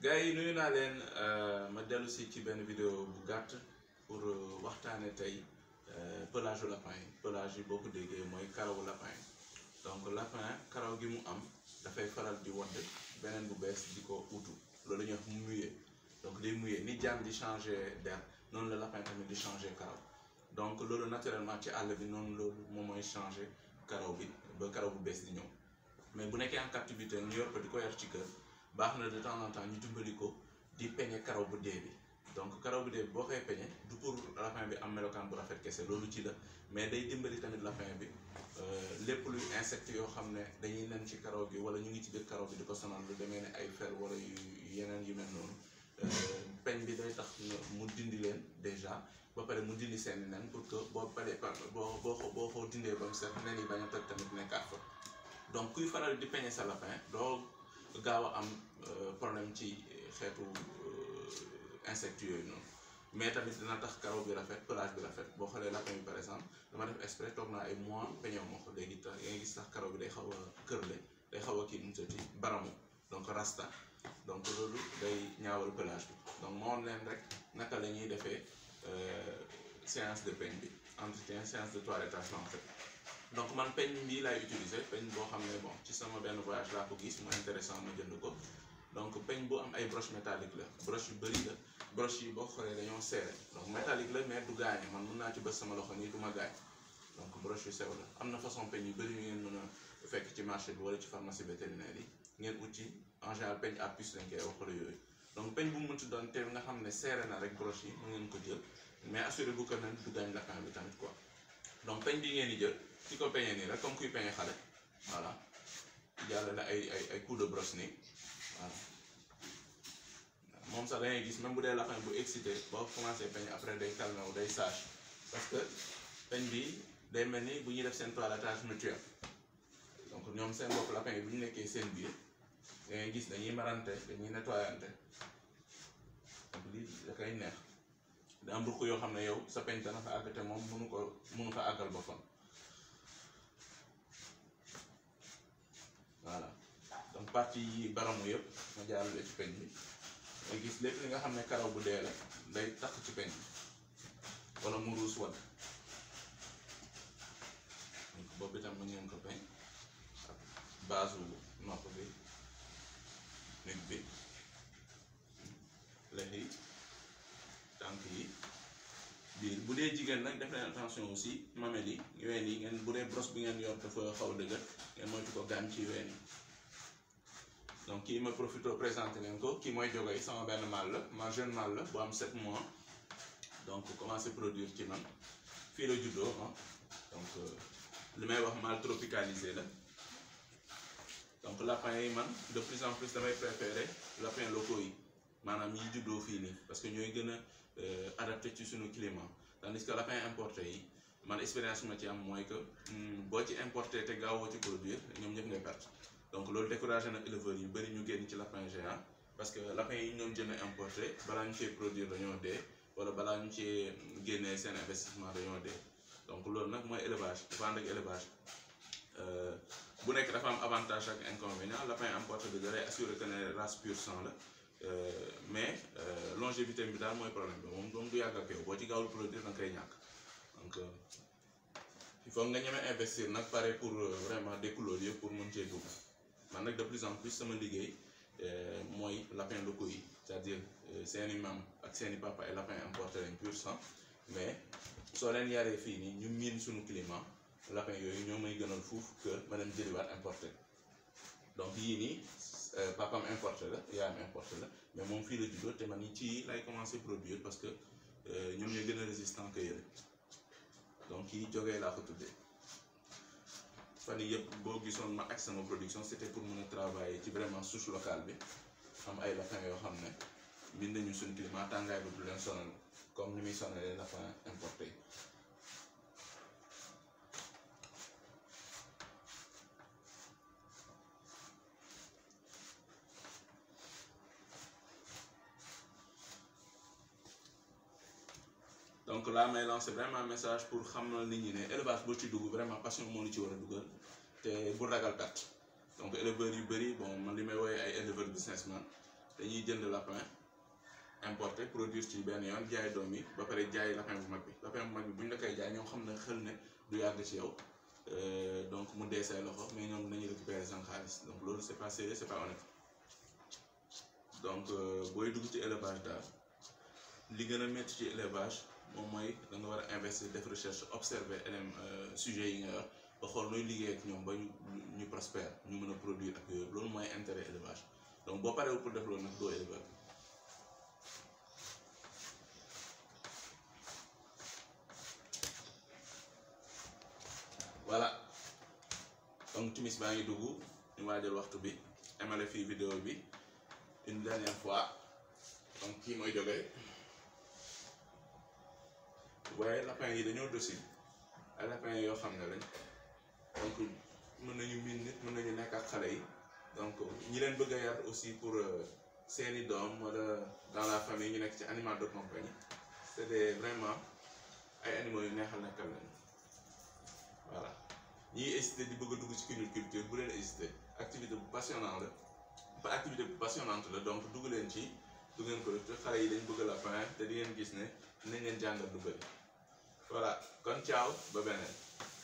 gars yi nuyu naa leen ma dellu si ci benn vidéo bu gàtt pour waxtaane tey pelage u lapin yi pelage yi boo ko déggee mooy karawu lapin yi donc lapin karaw gi mu am dafay faral di wadd beneen bu bees di ko utu loolu la ñuy wax mu muyee donc day muyee ni jaan di changer d'air noonu la lapin tamit di changer karaw donc loolu naturellement ci àll bi noonu loolu moom mooy changer karaw bi ba karaw bu bees di ñëw mais bu nekkee en captivité ñu yor ko di ko yar ci kër baax na de temps en temps ñu dimbali ko di peñe karaw bu dee bi donc karaw bu dee bi boo koy peñe du pour lapin bi am melokaan bu rafet kese loolu ci la mais day dimbali tamit lapin bi lépp luy insecte yoo xam ne dañuy nen ci karaw gi wala ñu ngi ci biir karaw bi di ko sonal lu demee ne ay fer wala yeneen yu mel noonu peñ bi day tax mu dindi leen déjà ba pare mu dindi seeni nen pour que boo paree boo ko dindee ba mu set nen yi bañ a toj tamit nekkaat fa donc kuy faral di peñe sa lapin doo gaaw a am problème ci xeetu insectes yooyu noonu mais tamit dina tax karaw bi rafet pelage bi rafet boo xoolee lapin bi par exemple dama def exprès toog naa ay mois peñew ma ko léegi tax yaa ngi gis sax karaw bi day xaw a kërle day xaw a kii nu mu tuddati baramu donc rasta donc loolu day ñaawal pelage bi donc moo leen rek naka la ñuy defee séance de peigne bi entretien séance de toilettage en fait. donc man peigne bii laay utiliser peigne boo xam ne bon ci sama benn voyage laa ko gis mu intéressant ma jënd ko donc peigne bu am ay broche métallique la broche yu bëri la broche yi boo xoolee dañoo serré donc métallique la mais du gaañe man mën naa ci bës sama loxo nii du ma gaañ donc broche yu sew la am na façon peigne yu bëri yu ngeen mën a fekk ci marché bi wala ci pharmacie vétérinaire yi ngeen ut ci en général peigne à puce lañ koy wax wala yooyu donc peigne bu mu mënti doon te nga xam ne serré na rek broche yi mu ngeen ko jël mais assuré bu ko nen du gaañ lapin bi tamit quoi donc peigne bi ngeen di jël ci ko peñe nii rek comme kuy peñe xale voilà jàllale ay coup de brosse nii voilà moom sax da ngay gis même bu dee lapin bu excité boo commencé peñe après day calmé wu day sage parce que peñ bi day mel ni bu ñuy def seen toilettage mutuel donc ñoom seen bopp lapin yi bu ñu nekkee seen biir da ngay gis dañuy marante dañuy nettoyante donc lii da koy neex da am ruq yoo xam ne yow sa peñ dana fa àgg te moom mënu fa àggal boppam. voilà donc partie yi baramu yëpp ma jaarale ci peñ bi nga gis lépp li nga xam ne karaw bu dee la day takk ci peñ bi wala mu ruus wadd donc boobu itam mën ngeen ko peñ ak baasu nopp bi nit bi lex yi tànk yi biir bu dee jigéen nag def leen attention aussi mamel yi ween yi ngeen bu dee brosse bi ngeen yor dafa xaw a dëgër ngeen moytu ko gaañ ci ween yi donc kii ma profité présenté leen ko kii mooy Jogoy sama benn mâle la ma jeune mâle la bu am 7 mois donc commencé produire ci man fii la juddoo donc li may wax mâle tropicalisé la donc lapin yi man de plus en plus damay préféré lapin locaux yi maanaam yi juddoo fii nii parce que ñooy gën a adapté ci suñu climat tandis que lapin importé yi man expérience ma ci am mooy que boo ci importé te gaawoo ci produire ñoom ñëpp ngay perte donc loolu découragé na éleveurs yu bëri ñu génn ci lapin géant parce que lapin yi ñoom jënd importé balaa ñu cee produire dañoo dee wala balaa ñu cee génnee seen investissement dañoo dee donc loolu nag mooy élevage dafa ànd ak élevage bu nekk dafa am avantage ak inconvénient lapin importé bi da lay assuré que ne race pure sang la mais longévité bi daal mooy problème bi moom du yàgg ak yow boo ci gaawul produire da nga koy ñàkk donc il faut nga ñeme investir nag pare pour vraiment découleur yëpp pour mën cee dugg man nag de plus en plus sama liggéey mooy lapin locaux yi c'est-à-dire seeni maam ak seeni papa ay lapin importé lañ pur sang mais soo leen yaree fii nii ñu miin suñu climat lapin yooyu ñoo may gënal fuuf que ma dem jëliwaat importé donc yii nii papam importé la yaayam importé la mais moom fii la juddoo te man ñi ci lay commencé produire parce que ñoom ñooy gën a résistant que yële donc yi Jogoy laa ko tuddee fan yii yëpp boo gisoon ma ak sama production c'était pour mën a travailler ci vraiment souche locale bi am ay lapin yoo xam ne bind nañu suñu climat tàngaay bi du leen sonal comme ni muy sonalee lapin importé yi. donc là may lancer vraiment message pour xamal nit ñi ne élevage boo ci dugg vraiment passion moo la ci war a dugal te bu ragal perte donc éleveurs yu bëri bon man li may woowee ay éleveurs businessman dañuy jënd lapin importé produire ci benn yoon jaay doom yi ba pare jaay lapin bu mag bi bu ñu la koy jaay ñoom xam ne xel ne du yàgg ci yow donc mu dee say loxo mais ñoom nañu récupérer seen xaalis donc loolu c'est pas sérieux, c'est pas honnête. Donc booy dugg ci élevage daal li gën a métti ci élevage moom mooy da nga war a investir def recherche observer sujet yi nga yor ba xool nooy liggéey ak ñoom ba ñu prospère ñu mën a produire ak yooyu loolu mooy intérêt élevage donc boo paree pour def loolu nag doo éleveur. Voilà donc timis baa ngi dugg ñu waajal waxtu bi emale fii vidéo bi une dernière fois donc kii mooy jógee waaye lapin yi dañoo docile ay lapin yoo xam ne lañ donc mën nañu miin nit mën nañu nekk ak xale yi donc ñi leen bëgg a yar aussi pour seeni doom wala dans la famille ñu nekk ci animal de compagnie c'est des vraiment ay animaux yu neexal nekkal lañ. Voilà ñiy hésité di bëgg a dugg ci cuniculture bu leen hésité activité bu passionnante la donc dugg leen ci du ngeen ko def xale yi dañ bëgg lapin te di ngeen gis ne nañ leen jàngal lu bëri voilà kon ciao ba beneen.